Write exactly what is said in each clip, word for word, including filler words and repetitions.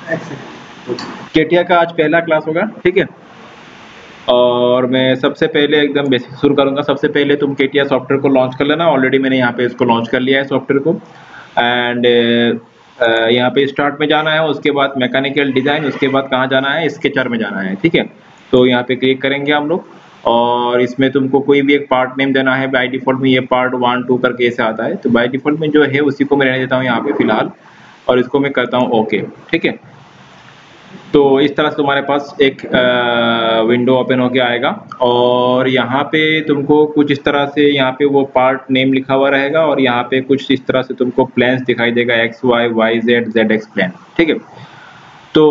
Katia का आज पहला क्लास होगा, ठीक है। और मैं सबसे पहले एकदम बेसिक शुरू करूंगा। सबसे पहले तुम केटिया सॉफ्टवेयर को लॉन्च कर लेना। ऑलरेडी मैंने यहाँ पे इसको लॉन्च कर लिया है सॉफ्टवेयर को। एंड यहाँ पे स्टार्ट में जाना है, उसके बाद मैकेनिकल डिजाइन, उसके बाद कहाँ जाना है, स्केचर में जाना है, ठीक है। तो यहाँ पे क्लिक करेंगे हम लोग और इसमें तुमको कोई भी एक पार्ट नेम देना है। बाय डिफॉल्ट में ये पार्ट वन टू करके ऐसे आता है, तो बाय डिफॉल्ट में जो है उसी को मैं रहने देता हूँ यहाँ पे फिलहाल, और इसको मैं करता हूँ ओके, ठीक है। तो इस तरह से तुम्हारे पास एक विंडो ओपन होके आएगा और यहाँ पे तुमको कुछ इस तरह से यहाँ पे वो पार्ट नेम लिखा हुआ रहेगा और यहाँ पे कुछ इस तरह से तुमको प्लेन्स दिखाई देगा, X Y Y Z Z X plane, ठीक है। तो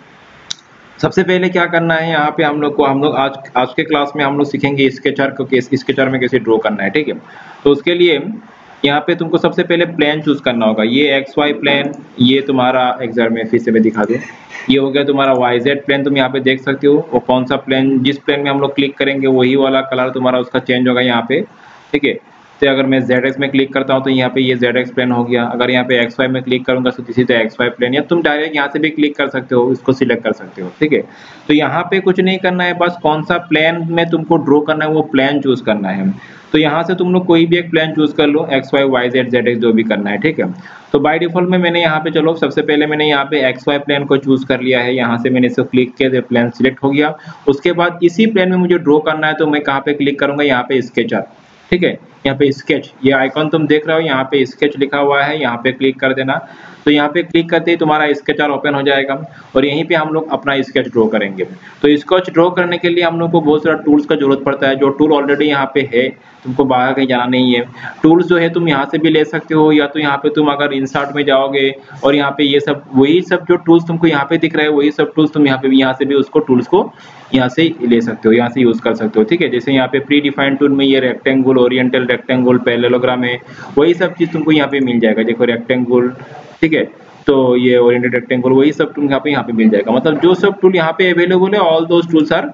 सबसे पहले क्या करना है यहाँ पे हम लोग को, हम लोग आज आज के क्लास में हम लोग सीखेंगे स्केचर को, कैसे स्केचर में कैसे ड्रॉ करना है, ठीक है। तो उसके लिए यहाँ पे तुमको सबसे पहले प्लेन चूज करना होगा। ये एक्स वाई प्लेन, ये तुम्हारा एग्जाम में फिर से मैं दिखा दूँ, ये हो गया तुम्हारा वाई जेड प्लेन। तुम यहाँ पे देख सकते हो वो कौन सा प्लेन, जिस प्लेन में हम लोग क्लिक करेंगे वही वाला कलर तुम्हारा उसका चेंज होगा यहाँ पे, ठीक है। तो अगर मैं जेड एक्स में क्लिक करता हूँ तो यहाँ पे ये जेड एक्स प्लेन हो गया। अगर यहाँ पे एक्स वाई में क्लिक करूंगा तो इसी तरह एक्स वाई प्लेन, या तुम डायरेक्ट यहाँ से भी क्लिक कर सकते हो, इसको सिलेक्ट कर सकते हो, ठीक है। तो यहाँ पे कुछ नहीं करना है, बस कौन सा प्लेन में तुमको ड्रॉ करना है वो प्लेन चूज करना है। तो यहाँ से तुम लोग कोई भी एक प्लेन चूज कर लो, X Y Y Z Z X जो भी करना है, ठीक है। तो बाय डिफॉल्ट में मैंने यहाँ पे, चलो सबसे पहले मैंने यहाँ पे एक्स वाई प्लेन को चूज कर लिया है। यहाँ से मैंने इसको क्लिक किया तो प्लेन सिलेक्ट हो गया। उसके बाद इसी प्लेन में मुझे ड्रॉ करना है तो मैं कहाँ पे क्लिक करूंगा, यहाँ पे स्केचर, ठीक है। यहाँ पे स्केच, ये आइकॉन तुम देख रहे हो, यहाँ पे स्केच लिखा हुआ है, यहाँ पे क्लिक कर देना। तो यहाँ पे क्लिक करते ही तुम्हारा स्केचर ओपन हो जाएगा और यहीं पे हम लोग अपना स्केच ड्रॉ करेंगे। तो स्केच ड्रॉ करने के लिए हम लोग को बहुत सारा टूल्स का जरूरत पड़ता है, जो टूल ऑलरेडी यहाँ पे है, तुमको बाहर कहीं जाना नहीं है। टूल्स जो है तुम यहाँ से भी ले सकते हो, या तो यहाँ पे तुम अगर इंसर्ट में जाओगे और यहाँ पे ये सब वही सब जो टूल्स तुमको यहाँ पे दिख रहे हैं वही सब टूल्स तुम यहाँ पे भी यहाँ से भी उसको टूल्स को यहाँ से ले सकते हो, यहाँ से यूज कर सकते हो, ठीक है। जैसे यहाँ पे प्री डिफाइंड टूल में ये रेक्टेंगल, ओरिएंटल रेक्टेंगल, पैरेललोग्राम है, वही सब चीज तुमको यहाँ पे मिल जाएगा। देखो रेक्टेंगल, ठीक है, तो ये ओरिएंटेड रेक्टेंगल, वही सब टूल यहाँ पे यहाँ पे मिल जाएगा। मतलब जो सब टूल यहाँ पे अवेलेबल है, ऑल दोस टूल्स आर,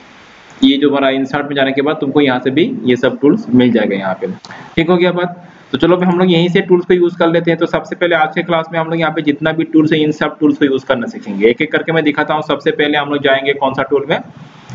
ये जो हमारा इंसर्ट में जाने के बाद तुमको यहाँ से भी ये सब टूल्स मिल जाएगा यहाँ पे, ठीक हो गया बात। तो चलो हम लोग यहीं से टूल्स को यूज कर लेते हैं। तो सबसे पहले आज के क्लास में हम लोग यहाँ पे जितना भी टूल्स है इन सब टूल्स को यूज करना सीखेंगे। एक एक करके मैं दिखाता हूँ। सबसे पहले हम लोग जाएंगे कौन सा टूल में,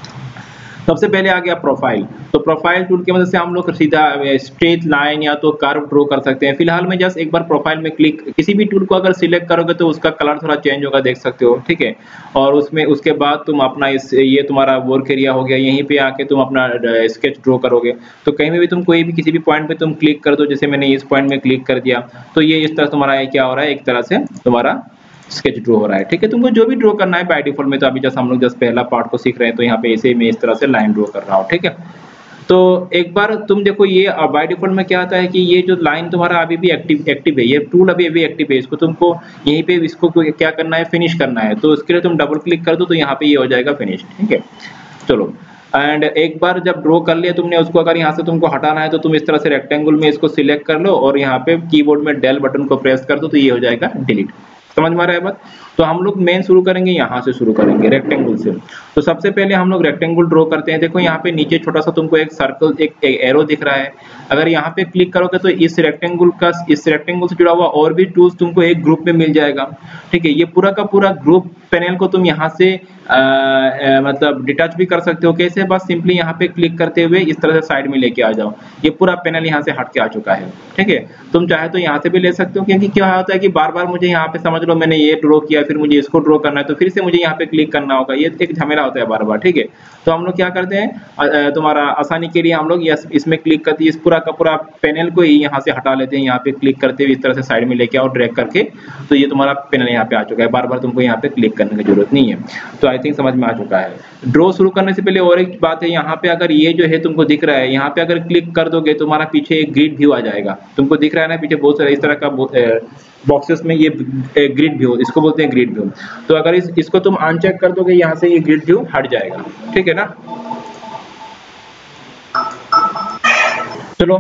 सबसे पहले आ गया प्रोफाइल। तो प्रोफाइल टूल की मदद से हम लोग सीधा स्ट्रेट लाइन या तो कर्व ड्रॉ कर सकते हैं। फिलहाल में जस्ट एक बार प्रोफाइल में क्लिक, किसी भी टूल को अगर सिलेक्ट करोगे तो उसका कलर थोड़ा चेंज होगा, देख सकते हो, ठीक है। और उसमें उसके बाद तुम अपना इस, ये तुम्हारा वर्क एरिया हो गया, यहीं पे आके तुम अपना स्केच ड्रॉ करोगे। तो कहीं भी तुम कोई भी किसी भी पॉइंट पे तुम क्लिक कर दो, जैसे मैंने इस पॉइंट में क्लिक कर दिया, तो ये इस तरह तुम्हारा क्या हो रहा है, एक तरह से तुम्हारा स्केच ड्रॉ हो रहा है, ठीक है। तुमको जो भी ड्रॉ करना है बाय डिफॉल्ट में, तो अभी जस्ट हम लोग जस्ट पहला पार्ट को सीख रहे हैं, तो यहाँ पे ऐसे मैं इस तरह से लाइन ड्रॉ कर रहा हूँ, ठीक है। तो एक बार तुम देखो, ये बाय डिफॉल्ट में क्या आता है कि ये जो लाइन तुम्हारा अभी भी एक्टिव एक्टिव है, ये टूल अभी अभी एक्टिव है, इसको तुमको यहीं पे इसको क्या करना है, फिनिश करना है। तो उसके लिए तुम डबल क्लिक कर दो तो यहाँ पे ये हो जाएगा फिनिश, ठीक है। चलो, एंड एक बार जब ड्रॉ कर लिया तुमने उसको, अगर यहाँ से तुमको हटाना है तो तुम इस तरह से रेक्टेंगल में इसको सिलेक्ट कर लो और यहाँ पे कीबोर्ड में डेल बटन को प्रेस कर दो तो ये हो जाएगा डिलीट। समझ में आ रहा है बात। तो हम लोग मेन शुरू करेंगे, यहाँ से शुरू करेंगे रेक्टेंगल से। तो सबसे पहले हम लोग रेक्टेंगल ड्रॉ करते हैं। देखो यहाँ पे नीचे छोटा सा तुमको एक सर्कल, एक, एक एरो दिख रहा है। अगर यहाँ पे क्लिक करोगे तो इस रेक्टेंगल का, इस रेक्टेंगल से जुड़ा हुआ और भी टूल्स तुमको एक ग्रुप में मिल जाएगा, ठीक है। ये पूरा का पूरा ग्रुप पैनल को तुम यहाँ से आ, आ, मतलब डिटैच भी कर सकते हो। कैसे, बस सिंपली यहाँ पे क्लिक करते हुए इस तरह से साइड में लेके आ जाओ, ये पूरा पैनल यहाँ से हट के आ चुका है, ठीक है। तुम चाहे तो यहाँ से भी ले सकते हो, क्योंकि क्या होता है कि बार बार मुझे यहाँ पे, समझ लो मैंने ये ड्रॉ किया, फिर मुझे इसको ड्रॉ करना है, तो फिर से मुझे यहाँ पे क्लिक करना होगा, ये एक झमेला होता है बार बार, ठीक है। तो हम लोग क्या करते हैं, तुम्हारा आसानी के लिए हम लोग इसमें क्लिक करते हैं, इस पूरा का पूरा पैनल को ही यहाँ से हटा लेते हैं। यहाँ पे क्लिक करते हुए इस तरह से साइड में लेके आओ ड्रैग करके, तो ये तुम्हारा पैनल यहाँ पे आ चुका है। बार बार तुमको यहाँ पे क्लिक करने की जरूरत नहीं है। तो आई थिंक समझ में आ चुका है। ड्रॉ शुरू करने से पहले और एक बात है, यहाँ पे अगर ये जो है तुमको दिख रहा है, यहाँ पे अगर क्लिक कर दोगे तो तुम्हारा पीछे एक ग्रिड व्यू आ जाएगा। तुमको दिख रहा है ना पीछे बहुत सारा इस तरह का बॉक्सेस में, ये ग्रिड व्यू, इसको बोलते हैं ग्रिड व्यू। तो अगर इस इसको तुम अनचेक कर दोगे, यहाँ से ये ग्रिड व्यू हट जाएगा, ठीक है ना। चलो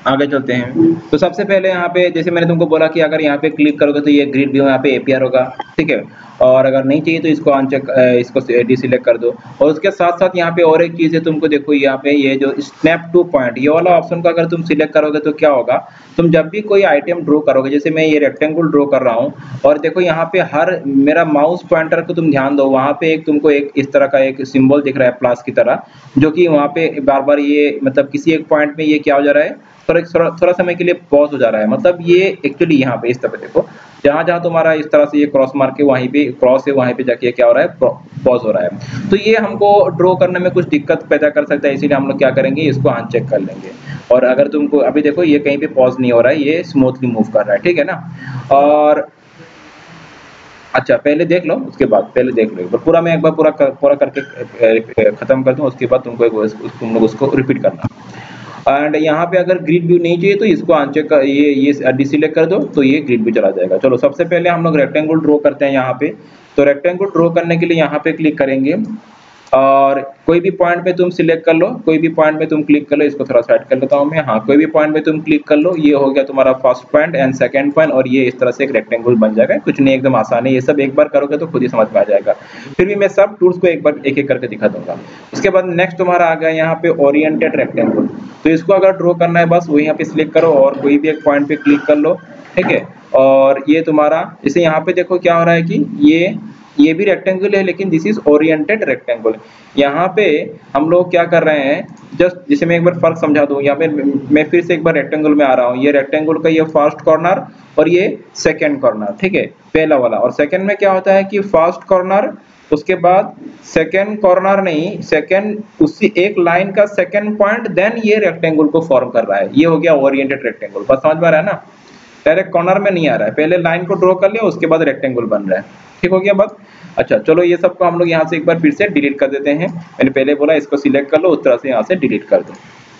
आगे चलते हैं। तो सबसे पहले यहाँ पे जैसे मैंने तुमको बोला कि अगर यहाँ पे क्लिक करोगे तो ये ग्रिड व्यू यहाँ पे एपीआर होगा, ठीक है। और अगर नहीं चाहिए तो इसको अनचेक इसको डिसिलेक्ट कर दो। और उसके साथ साथ यहाँ पे और एक चीज़ है, तुमको देखो यहाँ पे ये जो स्नैप टू पॉइंट ये वाला ऑप्शन को अगर तुम सिलेक्ट करोगे तो क्या होगा, तुम जब भी कोई आइटम ड्रॉ करोगे, जैसे मैं ये रेक्टेंगल ड्रॉ कर रहा हूँ और देखो यहाँ पे हर मेरा माउस पॉइंटर को तुम ध्यान दो, वहाँ पे एक तुमको एक इस तरह का एक सिंबल दिख रहा है प्लस की तरह, जो कि वहाँ पे बार बार ये मतलब किसी एक पॉइंट में ये क्या हो जा रहा है, थोड़ा थोड़ा थोड़ा समय के लिए पॉज हो जा रहा है। मतलब ये एक्चुअली यहाँ पे इस तरह देखो, जहाँ जहाँ तुम्हारा इस तरह से ये क्रॉस मार्क है वहीं पे क्रॉस है, वहीं पे जाके क्या हो रहा है, पॉज हो रहा है। तो ये हमको ड्रॉ करने में कुछ दिक्कत पैदा कर सकता है, इसीलिए हम लोग क्या करेंगे, इसको अनचेक कर लेंगे। और अगर तुमको अभी देखो ये कहीं पे पॉज नहीं हो रहा है, ये स्मूथली मूव कर रहा है, ठीक है ना। और अच्छा पहले देख लो, उसके बाद पहले देख लो पूरा, मैं एक बार पूरा कर, पूरा करके खत्म कर दूं, उसके बाद तुमको एक तुम लोग उसको रिपीट करना। एंड यहाँ पे अगर ग्रिड व्यू नहीं चाहिए तो इसको अनचेक कर, ये ये डिसिलेक्ट कर दो तो ये ग्रिड व्यू चला जाएगा। चलो सबसे पहले हम लोग रेक्टेंगल ड्रॉ करते हैं यहाँ पे। तो रेक्टेंगल ड्रॉ करने के लिए यहाँ पे क्लिक करेंगे और कोई भी पॉइंट पे तुम सिलेक्ट कर लो, कोई भी पॉइंट पे तुम क्लिक कर लो, इसको थोड़ा साइड कर लेता हूँ मैं, हाँ कोई भी पॉइंट पे तुम क्लिक कर लो, ये हो गया तुम्हारा first point and second point, और ये इस तरह से एक रेक्टेंगल बन जाएगा। कुछ नहीं, एकदम आसान है, ये सब एक बार करोगे तो खुद ही समझ में आ जाएगा। फिर भी मैं सब टूल्स को एक बार एक एक करके दिखा दूंगा। उसके बाद नेक्स्ट तुम्हारा आ गया यहाँ पे ओरिएंटेड रेक्टेंगल। तो इसको अगर ड्रॉ करना है बस वही यहाँ पे सिलेक्ट करो और कोई भी एक पॉइंट पे क्लिक कर लो, ठीक है। और ये तुम्हारा जैसे यहाँ पे देखो क्या हो रहा है कि ये ये भी रेक्टेंगल है, लेकिन दिस इज ओरिएंटेड रेक्टेंगल। यहाँ पे हम लोग क्या कर रहे हैं, जस्ट जैसे मैं एक बार फर्क समझा दूं, यहाँ पे मैं फिर से एक बार रेक्टेंगल में आ रहा हूँ। ये रेक्टेंगल का ये फर्स्ट कॉर्नर और ये सेकंड कॉर्नर, ठीक है, पहला वाला। और सेकंड में क्या होता है कि फर्स्ट कॉर्नर, उसके बाद सेकंड कॉर्नर नहीं, सेकंड उसी एक लाइन का सेकंड पॉइंट, देन ये रेक्टेंगल को फॉर्म कर रहा है। ये हो गया ओरिएंटेड रेक्टेंगल। बस समझ में आ रहा है ना, डायरेक्ट कॉर्नर में नहीं आ रहा है, पहले लाइन को ड्रॉ कर लिया उसके बाद रेक्टेंगल बन रहा है, ठीक हो गया बात। अच्छा चलो ये सबको हम लोग यहाँ से एक बार फिर से डिलीट कर देते हैं। मैंने पहले बोला इसको सिलेक्ट कर लो, उस तरह से यहाँ से डिलीट कर दो।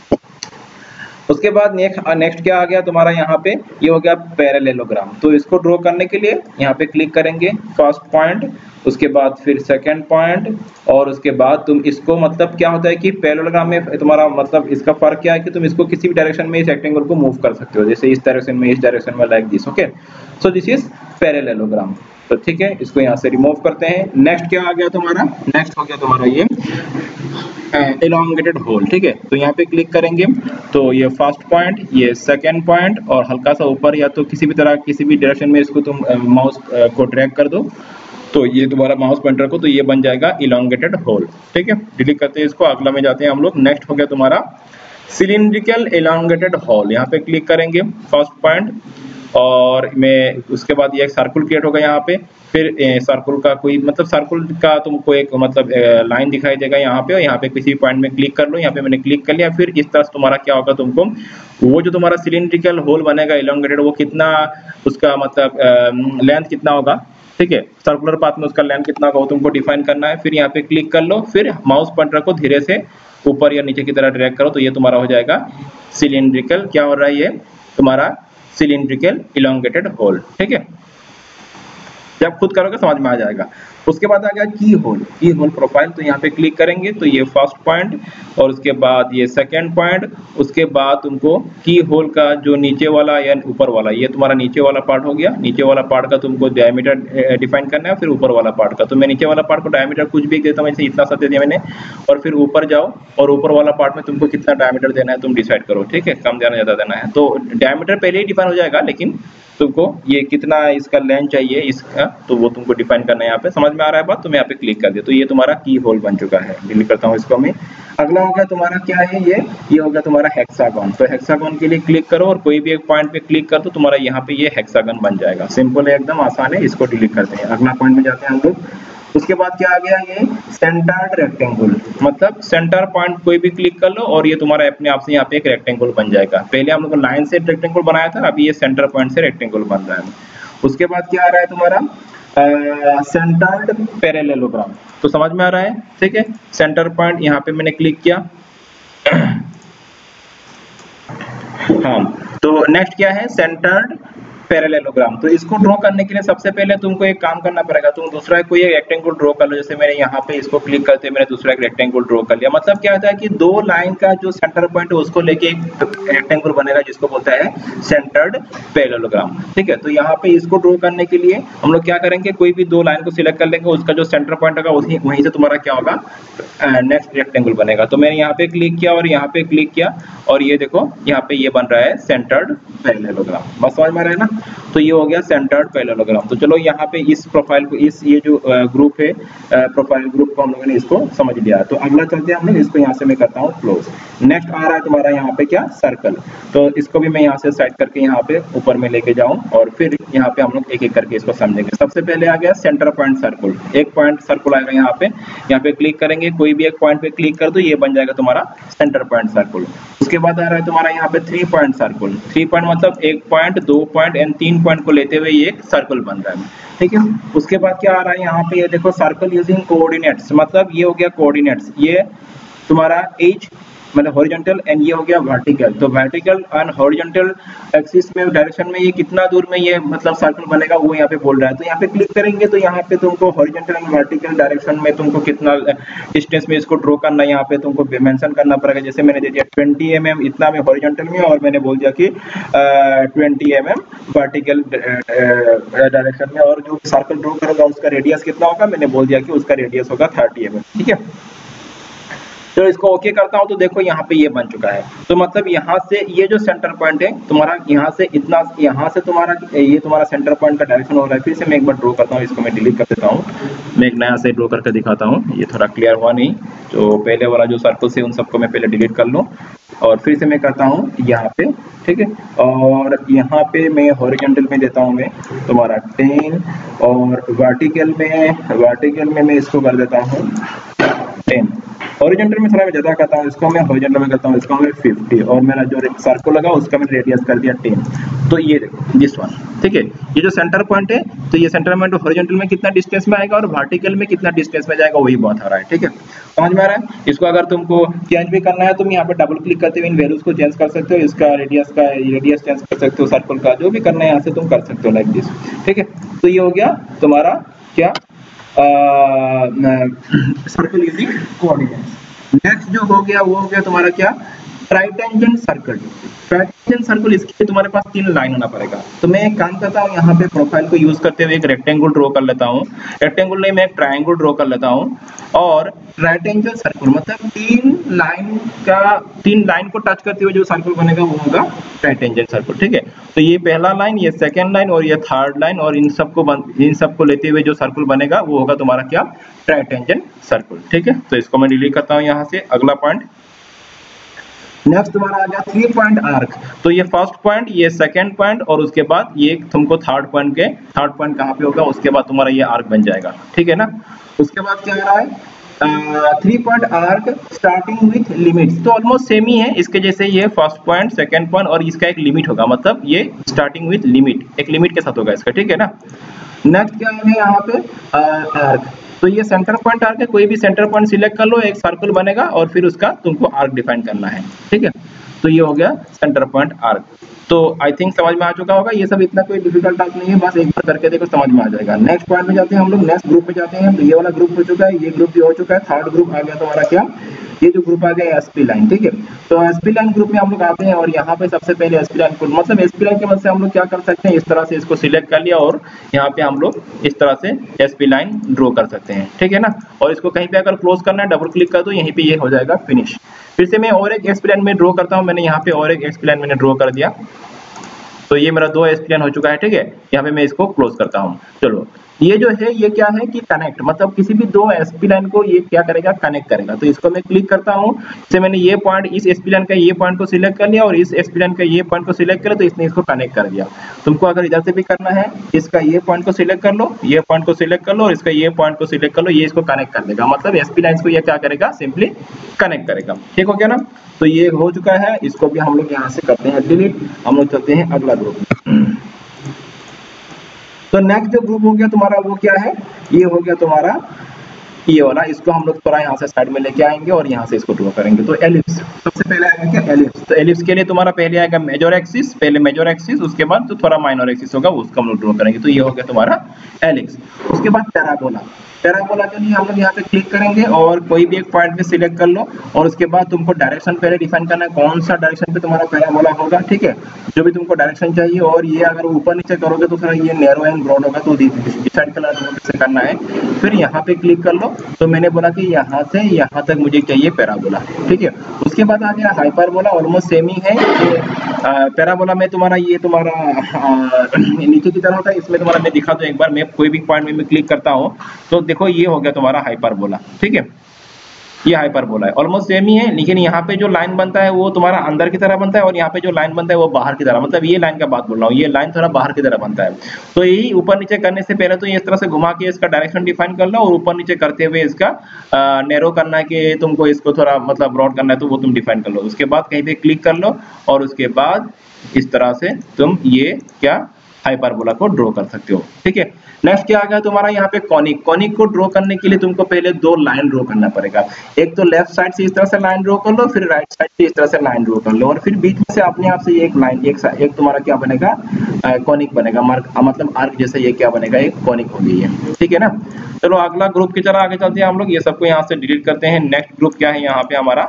उसके बाद नेक्स्ट नेक्स्ट क्या आ गया तुम्हारा, यहाँ पे ये हो गया पैरेललोग्राम। तो इसको ड्रॉ करने के लिए यहाँ पे क्लिक करेंगे, फर्स्ट पॉइंट, उसके बाद फिर सेकंड पॉइंट, और उसके बाद तुम इसको मतलब क्या होता है कि पैरेललोग्राम में तुम्हारा मतलब इसका फर्क क्या है कि तुम इसको किसी भी डायरेक्शन में इस रेक्टेंगल को मूव कर सकते हो, जैसे इस डायरेक्शन में, इस डायरेक्शन में, like this. Okay, so this is parallelogram. तो ठीक है, इसको यहाँ से रिमूव करते हैं। नेक्स्ट क्या आ गया तुम्हारा, नेक्स्ट हो गया तुम्हारा ये elongated होल, ठीक है। तो यहाँ पे क्लिक करेंगे तो ये फर्स्ट पॉइंट, ये सेकंड पॉइंट, और हल्का सा ऊपर या तो किसी भी तरह किसी भी डायरेक्शन में इसको तुम माउस को ड्रैग कर दो, तो ये तुम्हारा माउस पॉइंटर को, तो ये बन जाएगा elongated होल, ठीक है। डिलीट करते हैं इसको, अगला में जाते हैं हम लोग। नेक्स्ट हो गया तुम्हारा सिलिंड्रिकल elongated होल। यहाँ पे क्लिक करेंगे, फर्स्ट पॉइंट, और मैं उसके बाद ये एक सर्कुल क्रिएट होगा यहाँ पे। फिर सर्कुल का कोई मतलब सर्कुल का तुमको एक मतलब लाइन दिखाई देगा यहाँ पे, और यहाँ पे किसी पॉइंट में क्लिक कर लो। यहाँ पे मैंने क्लिक कर लिया। फिर इस तरह से तुम्हारा क्या होगा, तुमको वो जो तुम्हारा सिलिंड्रिकल होल बनेगा elongated, वो कितना उसका मतलब लेंथ कितना होगा, ठीक है, सर्कुलर पाथ में उसका लेंथ कितना होगा वो तुमको डिफाइन करना है। फिर यहाँ पे क्लिक कर लो, फिर माउस पॉइंटर को धीरे से ऊपर या नीचे की तरह ड्रैग करो, तो ये तुम्हारा हो जाएगा सिलिंड्रिकल, क्या हो रहा है, ये तुम्हारा सिलिंड्रिकल elongated होल, ठीक है। जब खुद करोगे समझ में आ जाएगा। उसके बाद आ गया की होल, की होल प्रोफाइल। तो यहाँ पे क्लिक करेंगे तो ये फर्स्ट पॉइंट, और उसके बाद ये सेकंड पॉइंट, उसके बाद तुमको की होल का जो नीचे वाला या ऊपर वाला, ये तुम्हारा नीचे वाला पार्ट हो गया। नीचे वाला पार्ट का तुमको डायमीटर डिफाइन करना है, फिर ऊपर वाला पार्ट का। तो मैं नीचे वाला पार्ट को डायमीटर कुछ भी देता हूँ, जैसे इतना सा दे दिया मैंने, और फिर ऊपर जाओ और ऊपर वाला पार्ट में तुमको कितना डायमीटर देना है तुम डिसाइड करो, ठीक है, कम देना ज्यादा देना है। तो डायमीटर पहले ही डिफाइन हो जाएगा, लेकिन तुमको ये कितना इसका लेंथ चाहिए इसका, तो वो तुमको डिफाइन करना है यहाँ पे। समझ में आ रहा है बात, तो मैं यहाँ पे क्लिक कर दिया, तो ये तुम्हारा की होल बन चुका है। डिलीट करता हूँ इसको मैं। अगला हो गया तुम्हारा क्या है, ये ये हो गया तुम्हारा हेक्सागन। तो हेक्सागन के लिए क्लिक करो और कोई भी एक पॉइंट पे क्लिक कर दो, तुम्हारा यहाँ पे ये हेक्सागन बन जाएगा। सिंपल है, एकदम आसान है। इसको डिलीट करते हैं, अगला पॉइंट में जाते हैं हम लोग। उसके बाद क्या आ गया, ये सेंटर्ड रेक्टेंगल, मतलब सेंटर पॉइंट कोई भी क्लिक कर लो और ये तुम्हारा अपने आप से यहाँ पे एक रेक्टेंगल बन जाएगा। पहले हम लोग लाइन से रेक्टेंगल बनाया था, अभी ये सेंटर पॉइंट से रेक्टेंगल बन रहा है। उसके बाद क्या आ रहा है तुम्हारा सेंटर्ड पैरेललोग्राम। तो समझ में आ रहा है, ठीक है। सेंटर पॉइंट यहाँ पे मैंने क्लिक किया। हाँ, तो नेक्स्ट क्या है, सेंटर्ड पैरेललोग्राम। तो इसको ड्रॉ करने के लिए सबसे पहले तुमको एक काम करना पड़ेगा, तुम दूसरा कोई एक रेक्टेंगल ड्रॉ कर लो। जैसे मैंने यहाँ पे इसको क्लिक करते मैंने दूसरा एक रेक्टेंगल ड्रॉ कर लिया। मतलब क्या होता है कि दो लाइन का जो सेंटर पॉइंट है उसको लेके एक रेक्टेंगल बनेगा जिसको बोलता है सेंटर्ड पैरेललोग्राम। ठीक है, तो यहाँ पे इसको ड्रॉ करने के लिए हम लोग क्या करेंगे, कोई भी दो लाइन को सिलेक्ट कर लेंगे, उसका जो सेंटर पॉइंट होगा वहीं वहीं से तुम्हारा क्या होगा नेक्स्ट रेक्टेंगल बनेगा। तो मैंने यहाँ पे क्लिक किया और यहाँ पे क्लिक किया और ये देखो यहाँ पे ये बन रहा है सेंटर्ड पैरेललोग्राम। बस समझ में आ रहा है ना। तो ये हो गया सेंटर्ड पैरेललोग्राम। तो चलो यहाँ पे इस प्रोफाइल को, इस ये जो ग्रुप है प्रोफाइल ग्रुप को हम लोगों ने इसको समझ लिया। तो अगला चलते हैं हम लोग, इसको यहाँ से मैं करता हूँ क्लोज। नेक्स्ट आ रहा है तुम्हारा यहाँ पे क्या, सर्कल। तो इसको भी मैं यहाँ से साइड करके यहाँ पे ऊपर में लेके जाऊँ और फिर यहाँ पे हम लोग एक एक करके इसको समझेंगे। सबसे पहले आ गया सेंटर पॉइंट सर्कल। एक पॉइंट सर्कल आएगा यहाँ पे, यहाँ पे क्लिक करेंगे, कोई भी एक पॉइंट पे क्लिक कर दो, ये बन जाएगा तुम्हारा सेंटर पॉइंट सर्कल। उसके बाद आ रहा है तुम्हारा यहाँ पे three point circle. Three point मतलब एक पॉइंट, दो पॉइंट एंड तीन पॉइंट को लेते हुए ये एक सर्कल बन रहा है। ठीक है, उसके बाद क्या आ रहा है यहाँ पे, ये देखो सर्कल यूजिंग कोऑर्डिनेट्स। मतलब ये हो गया कोऑर्डिनेट्स, ये तुम्हारा एज मतलब हॉरिजॉन्टल एंड ये हो गया वर्टिकल। तो वर्टिकल एंड हॉरिजॉन्टल एक्सिस में डायरेक्शन में ये कितना दूर में ये मतलब सर्कल बनेगा वो यहाँ पे बोल रहा है। तो यहाँ पे क्लिक करेंगे तो यहाँ पे तुमको हॉरिजॉन्टल एंड वर्टिकल डायरेक्शन में तुमको कितना डिस्टेंस में इसको ड्रॉ करना है यहाँ पे तुमको मेंशन करना पड़ेगा। जैसे मैंने दे दिया ट्वेंटी एम एम इतना में हॉरिजॉन्टल में और मैंने बोल दिया कि twenty M M vertical direction में, और जो सर्कल ड्रॉ करेगा उसका रेडियस कितना होगा, मैंने बोल दिया कि उसका रेडियस होगा थर्टी एम एम। ठीक है, तो इसको ओके करता हूं तो देखो यहाँ पे ये बन चुका है। तो मतलब यहाँ से ये जो सेंटर पॉइंट है तुम्हारा, यहाँ से इतना, यहाँ से तुम्हारा ये तुम्हारा सेंटर पॉइंट का डायरेक्शन हो रहा है। फिर से मैं एक बार ड्रॉ करता हूँ, इसको मैं डिलीट कर देता हूँ, मैं एक नया से ड्रॉ करके दिखाता हूँ। ये थोड़ा क्लियर हुआ नहीं, तो पहले वाला जो सर्कल से उन सबको मैं पहले डिलीट कर लूँ और फिर से मैं करता हूँ यहाँ पे। ठीक है, और यहाँ पे मैं हॉरिजॉन्टल में देता हूँ मैं तुम्हारा टेन और वर्टिकल में वर्टिकल में मैं इसको कर देता हूँ टेन। हॉरिजॉन्टल में थोड़ा मैं ज्यादा करता हूँ, इसको मैं हॉरिजॉन्टल में करता हूँ, इसको मैं फिफ्टी और मेरा जो सर्कल लगा उसका मैंने रेडियस कर दिया टेन। तो ये देखो दिस वन। ठीक है, ये जो सेंटर पॉइंट है तो ये सेंटर पॉइंट हॉरिजॉन्टल में कितना डिस्टेंस में आएगा और वर्टिकल में कितना डिस्टेंस में जाएगा वही बात आ रहा है। ठीक है, समझ में आ रहा है। इसको अगर तुमको चेंज भी करना है तुम यहाँ पे डबल क्लिक करते हुए इन वैल्यूज को चेंज कर सकते हो, इसका रेडियस का रेडियस चेंज कर सकते हो, सर्कल का जो भी करना है यहाँ से तुम कर सकते हो लाइक दिस। ठीक है, तो ये हो गया तुम्हारा क्या सर्कल यूजिंग कोऑर्डिनेट्स। नेक्स्ट जो हो गया वो हो गया तुम्हारा क्या, ट्राइटेंजेंट सर्कल। ट्राइटेंजेंट सर्कल, इसके लिए तुम्हारे पास तीन लाइन होना पड़ेगा। तो मैं एक काम करता हूँ, यहाँ पे प्रोफाइल को यूज करते हुए एक रेक्टेंगल ड्रॉ कर लेता हूँ। रेक्टेंगल नहीं, मैं एक ट्रायंगल ड्रॉ कर लेता हूँ। और ट्राइटेंजेंट सर्कल मतलब तीन लाइन का, तीन लाइन को टच करते हुए जो सर्कल बनेगा वो होगा ट्राइटेंजेंट सर्कल। ठीक है, तो ये पहला लाइन, ये सेकेंड लाइन और ये थर्ड लाइन, और इन सबको इन सबको लेते हुए जो सर्कल बनेगा वो होगा तुम्हारा क्या, ट्राइटेंजेंट सर्कल। ठीक है, तो इसको मैं डिलीट करता हूँ यहाँ से। अगला पॉइंट नेक्स्ट तुम्हारा आ गया थ्री पॉइंट आर्क। तो ये फर्स्ट पॉइंट, ये सेकंड पॉइंट और उसके बाद ये तुमको थर्ड पॉइंट के थर्ड पॉइंट कहाँ पे होगा, उसके बाद तुम्हारा ये आर्क बन जाएगा। ठीक है ना। उसके बाद क्या आ रहा है, three point arc starting with limits. तो ऑलमोस्ट सेम ही है इसके जैसे, ये फर्स्ट पॉइंट, सेकंड पॉइंट और इसका एक लिमिट होगा, मतलब ये स्टार्टिंग विथ लिमिट, एक लिमिट के साथ होगा इसका। ठीक है ना। नेक्स्ट क्या है यहाँ पे, आर्क। तो ये सेंटर पॉइंट आर्क है, कोई भी सेंटर पॉइंट सिलेक्ट कर लो, एक सर्कल बनेगा और फिर उसका तुमको आर्क डिफाइन करना है। ठीक है, तो ये हो गया सेंटर पॉइंट आर्क। तो आई थिंक समझ में आ चुका होगा, ये सब इतना कोई डिफिकल्ट टास्क नहीं है, बस एक बार करके देखो समझ में आ जाएगा। नेक्स्ट पॉइंट में जाते हैं हम लोग, नेक्स्ट ग्रुप में जाते हैं। तो ये वाला ग्रुप हो चुका है, ये ग्रुप भी हो चुका है। थर्ड ग्रुप आ गया तुम्हारा क्या, ये जो ग्रुप आ गया एसपी लाइन। ठीक है, तो एसपी लाइन ग्रुप में हम लोग आते हैं और यहाँ पे सबसे पहले एसपी लाइन को, मतलब एसपी लाइन के मदद से हम लोग क्या कर सकते हैं, इस तरह से इसको सिलेक्ट कर लिया और यहाँ पे हम लोग इस तरह से एसपी लाइन ड्रॉ कर सकते हैं। ठीक है ना। और इसको कहीं पे अगर क्लोज करना है, डबल क्लिक कर दो, यहीं पे ये हो जाएगा फिनिश। फिर से मैं और एक एसपी लाइन में ड्रॉ करता हूँ, मैंने यहाँ पे और एक एसपी लाइन मैंने ड्रॉ कर दिया। तो ये मेरा दो एसपी लाइन हो चुका है। ठीक है, यहाँ पे मैं इसको क्लोज करता हूँ। चलो, ये जो है ये क्या है कि कनेक्ट, मतलब किसी भी दो एसपी लाइन को ये क्या करेगा, कनेक्ट करेगा। तो इसको मैं क्लिक करता हूँ, जैसे मैंने ये पॉइंट, इस एसपी लाइन का ये पॉइंट को सिलेक्ट कर लिया और इस एसपी लाइन का ये पॉइंट को सिलेक्ट कर लिया, तो इसने इसको कनेक्ट कर दिया। तुमको अगर इधर से भी करना है, इसका ये पॉइंट को सिलेक्ट कर लो, ये पॉइंट को सिलेक्ट कर लो और इसका ये पॉइंट को सिलेक्ट कर लो, ये इसको कनेक्ट कर देगा। मतलब एसपी लाइन को ये क्या करेगा, सिंपली कनेक्ट करेगा। ठीक हो गया ना। तो ये हो चुका है, इसको भी हम लोग यहाँ से करते हैं डिलीट। हम लोग चलते हैं अगला ग्रुप। तो नेक्स्ट जो ग्रुप हो गया तुम्हारा वो क्या है, ये हो गया तुम्हारा ये वाला, इसको हम लोग थोड़ा यहाँ से साइड में लेके आएंगे और यहाँ से इसको ड्रॉ करेंगे। तो एलिप्स सबसे पहले आएगा क्या, एलिप्स। तो एलिप्स के लिए तुम्हारा पहले आएगा मेजर एक्सिस, पहले मेजर एक्सिस, उसके बाद जो थोड़ा माइनर एक्सिस होगा उसको हम लोग ड्रॉ करेंगे। तो ये हो गया तुम्हारा एलिप्स। उसके बाद पैराबोला। पैराबोला के लिए हम लोग यहाँ पे क्लिक करेंगे और कोई भी एक पॉइंट पे सिलेक्ट कर लो और उसके बाद तुमको डायरेक्शन पहले डिफाइन करना है, कौन सा डायरेक्शन पे तुम्हारा पैराबोला होगा, ठीक है, जो भी तुमको डायरेक्शन चाहिए। और ये अगर ऊपर नीचे करोगे तो फिर ये नैरो एंड ब्रॉड होगा, तो डिसाइड करना तुमको कैसे करना है। फिर यहाँ पे क्लिक कर लो। तो मैंने बोला कि यहाँ से यहाँ तक मुझे चाहिए पैराबोला, ठीक है। उसके बाद आ गया हाइपरबोला, ऑलमोस्ट सेम ही है। पैराबोला में तुम्हारा ये तुम्हारा नीचे की तरह होता है, इसमें तुम्हारा मैं दिखा दूं एक बार, मैं कोई भी पॉइंट में मैं क्लिक करता हूँ तो देखो ये हो गया तुम्हारा हाइपरबोला, ठीक है, ये हाइपरबोला है, ऑलमोस्ट सेम ही है। लेकिन यहाँ पे जो लाइन बनता है वो तुम्हारा अंदर की तरह बनता है और यहाँ पे जो लाइन बनता है वो बाहर की तरह, मतलब ये लाइन का बात बोल रहा हूँ, ये लाइन थोड़ा बाहर की तरह बनता है। तो यही ऊपर नीचे करने से पहले तो इस तरह से घुमा के इसका डायरेक्शन डिफाइन कर लो और ऊपर नीचे करते हुए इसका नैरो करना है कि तुमको इसको थोड़ा मतलब ब्रॉड करना है तो वो तुम डिफाइन कर लो। उसके बाद कहीं पे क्लिक कर लो और उसके बाद इस तरह से तुम ये क्या हाइपरबोला को ड्रॉ कर सकते हो, ठीक है। नेक्स्ट क्या आ गया तुम्हारा यहाँ पे कॉनिक। कॉनिक को ड्रॉ करने के लिए तुमको पहले दो लाइन ड्रॉ करना पड़ेगा। एक तो लेफ्ट साइड से इस तरह से लाइन ड्रॉ कर लो, फिर राइट साइड से इस तरह से लाइन ड्रॉ कर लो और फिर बीच में से अपने आप से एक लाइन एक एक तुम्हारा क्या बनेगा, कॉनिक बनेगा, मार्क मतलब आर्क जैसे ये क्या बनेगा, एक कॉनिक हो गई है, ठीक है ना। चलो अगला ग्रुप की तरह आगे चलते हैं हम लोग, ये सबको यहाँ से डिलीट करते हैं। नेक्स्ट ग्रुप क्या है यहाँ पे हमारा,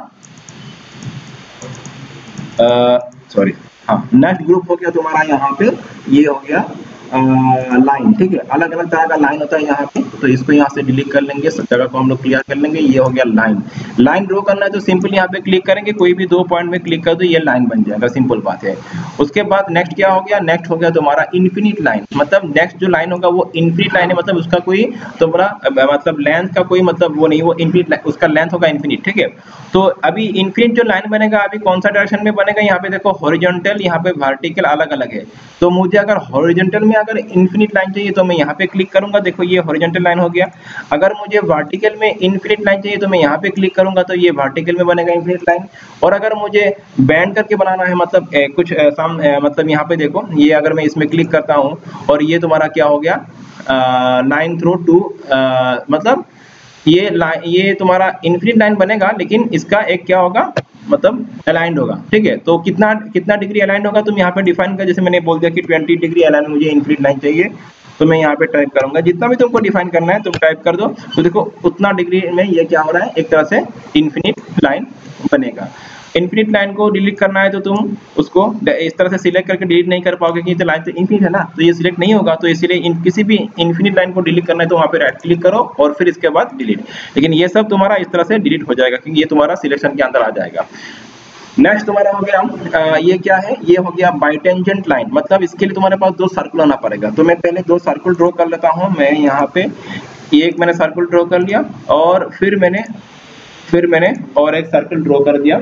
सॉरी हाँ, नेक्स्ट ग्रुप हो गया तुम्हारा यहाँ पे, ये हो गया लाइन, ठीक है, अलग अलग तरह का लाइन होता है यहाँ पे, तो इसको यहाँ से डिलीट कर लेंगे, सब जगह को हम लोग क्लियर कर लेंगे। ये हो गया लाइन। लाइन ड्रॉ करना है तो सिंपल यहाँ पे क्लिक करेंगे, कोई भी दो पॉइंट में क्लिक कर दो, ये लाइन बन जाएगा, सिंपल बात है। उसके बाद नेक्स्ट क्या हो गया, नेक्स्ट हो गया तुम्हारा इन्फिनिट लाइन, मतलब नेक्स्ट जो लाइन होगा वो इन्फिनिट लाइन है, मतलब उसका कोई तुम्हारा मतलब लेंथ का कोई मतलब वो नहीं, वो इन्फिनिट, उसका लेंथ होगा इन्फिनिट, ठीक है। तो अभी इन्फिनिट जो लाइन बनेगा अभी कौन सा डायरेक्शन में बनेगा, यहाँ पे देखो हॉरिजॉन्टल, यहाँ पे वर्टिकल अलग अलग है। तो मुझे अगर हॉरिजॉन्टल में अगर इन्फिनिट लाइन चाहिए तो मैं यहाँ पे क्लिक करूंगा, देखो ये हॉरिजॉन्टल लाइन हो गया। अगर मुझे वर्टिकल में इन्फिनिट लाइन चाहिए तो मैं यहाँ पे क्लिक करूंगा, तो ये वर्टिकल में बनेगा इन्फिनिट लाइन। और अगर मुझे बैंड करके बनाना है, मतलब ए, कुछ ए, साम, ए, मतलब यहाँ पे देखो, ये अगर मैं इसमें क्लिक करता हूँ और ये तुम्हारा क्या हो गया, लाइन थ्रू टू, मतलब ये लाइन, ये तुम्हारा इन्फिनिट लाइन बनेगा, लेकिन इसका एक क्या होगा, मतलब अलाइंड होगा, ठीक है। तो कितना कितना डिग्री अलाइंड होगा तुम यहाँ पे डिफाइन कर, जैसे मैंने बोल दिया कि बीस डिग्री अलाइंड मुझे इन्फिनिट लाइन चाहिए, तो मैं यहाँ पे टाइप करूंगा, जितना भी तुमको डिफाइन करना है तुम टाइप कर दो। तो देखो उतना डिग्री में ये क्या हो रहा है, एक तरह से इन्फिनिट लाइन बनेगा। इन्फिनिट लाइन को डिलीट करना है तो तुम उसको इस तरह से सिलेक्ट करके डिलीट नहीं कर पाओगे, क्योंकि लाइन तो इन्फिनिट है ना, तो ये सिलेक्ट नहीं होगा। तो इसलिए इन किसी भी इन्फिनिट लाइन को डिलीट करना है तो वहाँ पे राइट क्लिक करो और फिर इसके बाद डिलीट। लेकिन ये सब तुम्हारा इस तरह से डिलीट हो जाएगा, क्योंकि ये तुम्हारा सिलेक्शन के अंदर आ जाएगा। नेक्स्ट तुम्हारा हो गया आ, ये क्या है, ये हो गया बाइटेंजेंट लाइन, मतलब इसके लिए तुम्हारे पास दो सर्कल होना पड़ेगा। तो मैं पहले दो सर्कल ड्रॉ कर लेता हूँ। मैं यहाँ पे एक मैंने सर्कल ड्रॉ कर लिया और फिर मैंने फिर मैंने और एक सर्कल ड्रॉ कर दिया,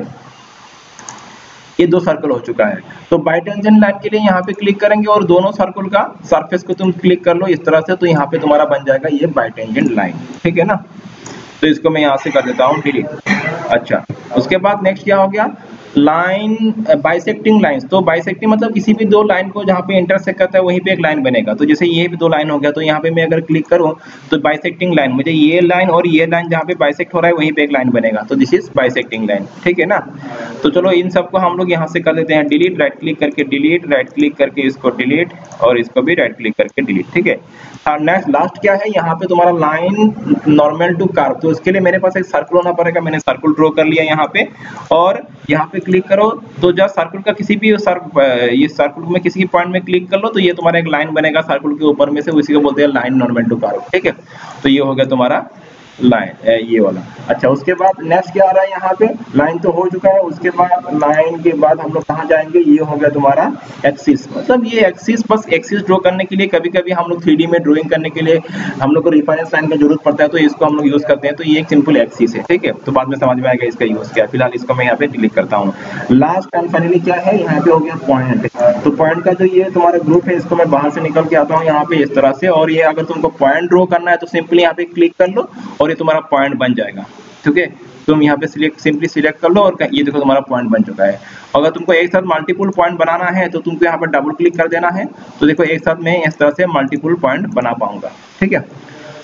ये दो सर्कल हो चुका है। तो बाइटेंजेंट लाइन के लिए यहाँ पे क्लिक करेंगे और दोनों सर्कल का सरफेस को तुम क्लिक कर लो इस तरह से, तो यहाँ पे तुम्हारा बन जाएगा ये बाइटेंजेंट लाइन, ठीक है ना। तो इसको मैं यहाँ से कर देता हूँ डिलीट। अच्छा, उसके बाद नेक्स्ट क्या हो गया, लाइन बाइसेक्टिंग लाइंस। तो बाइसेक्टिंग मतलब किसी भी दो लाइन को जहाँ पे इंटरसेक्ट करता है वहीं पे एक लाइन बनेगा। तो जैसे ये भी दो लाइन हो गया, तो यहाँ पे मैं अगर क्लिक करूँ तो बाइसेक्टिंग लाइन, मुझे ये लाइन और ये लाइन जहाँ पे बाइसेक्ट हो रहा है वहीं पे एक लाइन बनेगा, तो दिस इज बाइसेक्टिंग लाइन, ठीक है ना। तो चलो इन सबको हम लोग यहाँ से कर देते हैं डिलीट, राइट क्लिक करके डिलीट, राइट क्लिक करके इसको डिलीट और इसको भी राइट क्लिक करके डिलीट, ठीक है। नेक्स्ट लास्ट क्या है, यहाँ पे तुम्हारा लाइन नॉर्मल टू कर्व। तो इसके लिए मेरे पास एक सर्कल होना पड़ेगा, मैंने सर्कल ड्रॉ कर लिया यहाँ पे और यहाँ पे क्लिक करो। तो जब सर्कल का किसी भी सर्क ये सर्कल में किसी पॉइंट में क्लिक कर लो तो ये तुम्हारा एक लाइन बनेगा सर्कल के ऊपर में से, उसी को बोलते हैं लाइन नॉर्मल टू कर्व, ठीक है। तो ये हो गया तुम्हारा लाइन ये वाला। अच्छा, उसके बाद नेक्स्ट क्या आ रहा है, यहाँ पे लाइन तो हो चुका है। उसके बाद लाइन के बाद हम लोग कहाँ जाएंगे, ये हो गया तुम्हारा एक्सिस। मतलब ये एक्सिस, बस एक्सिस ड्रॉ करने के लिए कभी कभी हम लोग थ्री डी में ड्राइंग करने के लिए हम लोग को रेफरेंस लाइन की जरूरत पड़ता है, तो इसको हम लोग यूज करते हैं। तो ये एक सिंपल एक्सिस है, ठीक है। तो बाद में समझ में आएगा इसका यूज क्या है। फिलहाल इसको मैं यहाँ पे डिलीट करता हूँ। लास्ट एंड फाइनली क्या है, यहाँ पे हो गया पॉइंट। तो पॉइंट का जो ये तुम्हारा ग्रुप है, इसको मैं बाहर से निकल के आता हूँ यहाँ पे इस तरह से, और ये अगर तुमको पॉइंट ड्रॉ करना है तो सिंपली यहाँ पे क्लिक कर लो और ये तुम्हारा पॉइंट बन जाएगा, ठीक है। तुम यहाँ पे सिलेक्ट सिंपली सिलेक्ट कर लो और ये देखो तुम्हारा पॉइंट बन चुका है। अगर तुमको एक साथ मल्टीपल पॉइंट बनाना है तो तुमको यहाँ पर डबल क्लिक कर देना है। तो देखो एक साथ मैं इस तरह से मल्टीपल पॉइंट बना पाऊंगा, ठीक है।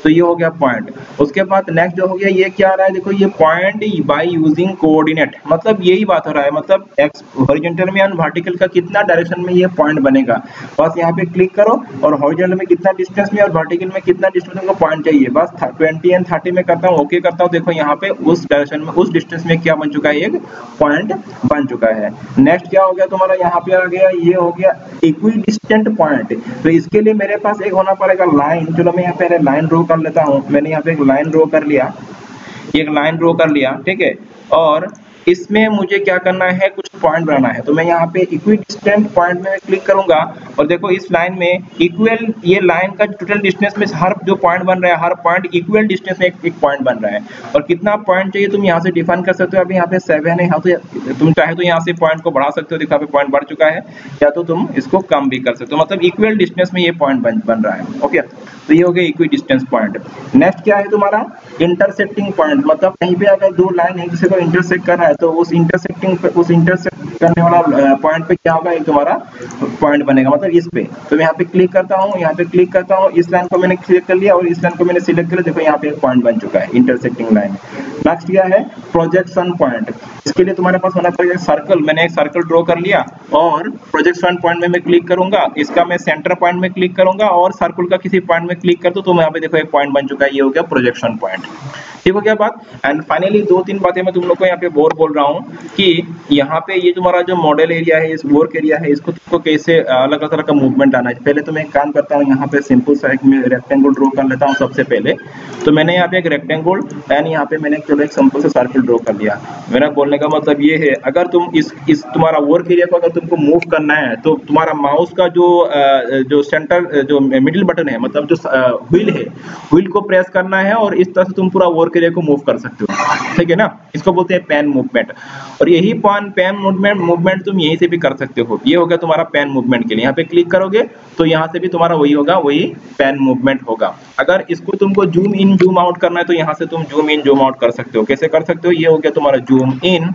तो ये हो गया पॉइंट। उसके बाद नेक्स्ट जो हो गया ये क्या आ रहा है, देखो ये पॉइंट बाय यूजिंग कोऑर्डिनेट, मतलब यही बात हो रहा है, मतलब एक्स हॉरिजॉन्टल में एंड वर्टिकल का कितना डायरेक्शन में ये पॉइंट बनेगा, बस यहाँ पे क्लिक करो और हॉरिजॉन्टल में कितना डिस्टेंस में और वर्टिकल में कितना डिस्टेंस में पॉइंट चाहिए, बस ट्वेंटी एंड थर्टी में करता हूँ, ओके करता हूँ। देखो यहाँ पे उस डायरेक्शन में उस डिस्टेंस में क्या बन चुका है, एक पॉइंट बन चुका है। नेक्स्ट क्या हो गया तुम्हारा, यहाँ पे आ गया ये हो गया इक्विडिस्टेंट पॉइंट। तो इसके लिए मेरे पास एक होना पड़ेगा लाइन। चलो मैं यहाँ पे लाइन ड्रॉ कर लेता हूँ। मैंने यहाँ पे एक लाइन ड्रॉ कर लिया, एक लाइन ड्रॉ कर लिया, ठीक है। और इसमें मुझे क्या करना है, कुछ पॉइंट बनाना है। तो मैं यहाँ पे इक्विडिस्टेंट पॉइंट में क्लिक करूंगा और देखो इस लाइन में इक्वल, ये लाइन का टोटल डिस्टेंस में हर जो पॉइंट बन रहा है, हर पॉइंट इक्वल डिस्टेंस में एक, एक पॉइंट बन रहा है। और कितना पॉइंट चाहिए तुम यहाँ से डिफाइन कर सकते हो। अभी यहाँ पे सेवन है, यहाँ तो तुम चाहे तो यहाँ से पॉइंट को बढ़ा सकते हो, देखो यहाँ पे पॉइंट बढ़ चुका है, या तो तुम इसको कम भी कर सकते हो, मतलब इक्वल डिस्टेंस में ये पॉइंट बन बन रहा है। ओके, तो ये हो गया इक्वी डिस्टेंस पॉइंट। नेक्स्ट क्या है तुम्हारा, इंटरसेक्टिंग पॉइंट, मतलब कहीं पे अगर दो लाइन एक दूसरे को इंटरसेक्ट कर रहा है तो उस इंटरसेक्टिंग पे, उस इंटरसेक्ट करने वाला पॉइंट पे क्या होगा, एक तुम्हारा पॉइंट बनेगा, मतलब इस पे। तो मैं यहाँ पे क्लिक करता हूँ, यहाँ पे क्लिक करता हूँ, इस लाइन को मैंने सिलेक्ट कर लिया और इस लाइन को मैंने सिलेक्ट कर लिया, देखो यहाँ पे एक पॉइंट बन चुका है, इंटरसेक्टिंग लाइन। नेक्स्ट क्या है, प्रोजेक्शन पॉइंट। इसके लिए तुम्हारे पास होना पड़ेगा सर्कल। मैंने एक सर्कल ड्रॉ कर लिया और प्रोजेक्शन पॉइंट में मैं क्लिक करूंगा, इसका मैं सेंटर पॉइंट में क्लिक करूंगा और सर्कल का किसी पॉइंट में क्लिक कर दो, तो यहाँ पे देखो एक पॉइंट बन चुका है, ये हो गया प्रोजेक्शन पॉइंट। ठीक हो गया बात। एंड फाइनली दो तीन बातें मैं तुम लोग को यहाँ पे बोर बोल रहा हूँ कि यहाँ पे ये तुम्हारा जो मॉडल एरिया है, इस वर्क एरिया है, इसको तुमको कैसे अलग अलग तरह का मूवमेंट आना है। पहले तो मैं एक काम करता हूँ, यहाँ पे सिंपल सा एक रेक्टेंगल ड्रॉ कर लेता हूँ सबसे पहले। तो मैंने यहाँ पे एक रेक्टेंगल एंड यहाँ पे मैंने चलो एक सिंपल सा सर्कल ड्रॉ कर लिया। मेरा बोलने का मतलब ये है, अगर तुम इस इस तुम्हारा वर्क एरिया को अगर तुमको मूव करना है तो तुम्हारा माउस का जो जो सेंटर जो मिडिल बटन है, मतलब जो व्हील है, व्हील को प्रेस करना है और इस तरह से तुम पूरा वर्क एरिया को मूव कर सकते हो, ठीक है ना। इसको बोलते हैं पैन मूवमेंट। और यही पैन पैन मूवमेंट मूवमेंट तुम यहीं से भी कर सकते हो। ये हो गया तुम्हारा पैन मूवमेंट के लिए। यहाँ पे क्लिक करोगे तो यहाँ से भी तुम्हारा वही होगा, वही पैन मूवमेंट होगा। अगर इसको तुमको जूम इन जूम आउट करना है तो यहाँ से तुम जूम इन जूम आउट कर सकते हो। कैसे कर सकते हो, ये हो गया तुम्हारा जूम इन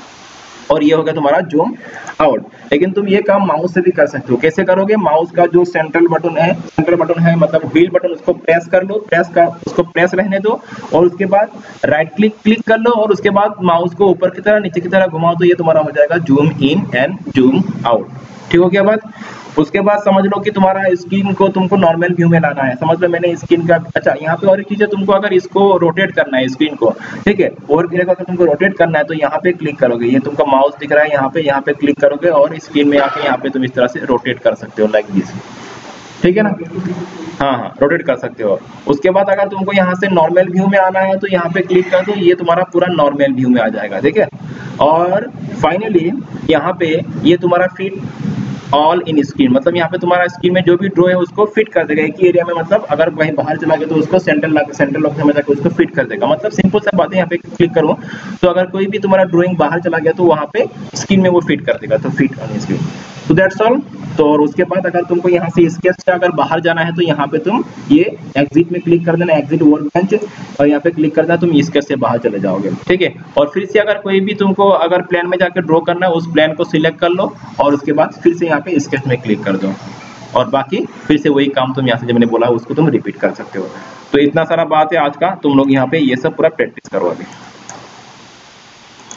और ये हो गया तुम्हारा जूम आउट। लेकिन तुम ये काम माउस से भी कर सकते हो। कैसे करोगे, माउस का जो सेंट्रल बटन है, सेंट्रल बटन है मतलब व्हील बटन, उसको प्रेस कर लो, प्रेस कर उसको प्रेस रहने दो और उसके बाद राइट क्लिक क्लिक कर लो और उसके बाद माउस को ऊपर की तरह नीचे की तरह घुमाओ, तो ये तुम्हारा हो जाएगा zoom in and zoom out. ठीक हो गया बात। उसके बाद समझ लो कि तुम्हारा स्क्रीन को तुमको नॉर्मल व्यू में लाना है। समझ लो मैंने स्क्रीन का, अच्छा यहाँ पे और एक चीज है, तुमको अगर इसको रोटेट करना है स्क्रीन को, ठीक है, और अगर तुमको रोटेट करना है तो यहाँ पे क्लिक करोगे, ये तुमका माउस दिख रहा है यहाँ पे, यहाँ पे क्लिक करोगे और स्क्रीन में आके यहाँ पे तुम इस तरह से रोटेट कर सकते हो, लाइक दिस। ठीक है ना, हाँ हाँ रोटेट कर सकते हो। उसके बाद अगर तुमको यहाँ से नॉर्मल व्यू में आना है तो यहाँ पे क्लिक कर दो, ये तुम्हारा पूरा नॉर्मल व्यू में आ जाएगा, ठीक है। और फाइनली यहाँ पे ये तुम्हारा फिट ऑल इन स्क्रीन, मतलब यहाँ पे तुम्हारा स्क्रीन में जो भी ड्रॉ है उसको फिट कर देगा एक ही एरिया में। मतलब अगर कहीं बाहर चला गया तो उसको सेंटर लग सेंटर लॉक में जाकर उसको फिट कर देगा। मतलब सिंपल सा बात है, यहाँ पे क्लिक करूँ तो अगर कोई भी तुम्हारा ड्राइंग बाहर चला गया तो वहाँ पे स्क्रीन में वो फिट कर देगा, तो फिट ऑन स्क्रीन। तो दैट्स ऑल। तो और उसके बाद अगर तुमको यहाँ से स्केच से अगर बाहर जाना है तो यहाँ पे तुम ये एग्जिट में क्लिक कर देना, एग्जिट वर्कबेंच, और यहाँ पे क्लिक कर देना, तुम स्केच से बाहर चले जाओगे, ठीक है। और फिर से अगर कोई भी तुमको अगर प्लान में जाकर ड्रॉ करना है, उस प्लान को सिलेक्ट कर लो और उसके बाद फिर से यहाँ पे स्केच में क्लिक कर दो और बाकी फिर से वही काम तुम यहाँ से जो मैंने बोला उसको तुम रिपीट कर सकते हो। तो इतना सारा बात है आज का, तुम लोग यहाँ पे ये सब पूरा प्रैक्टिस करो अभी।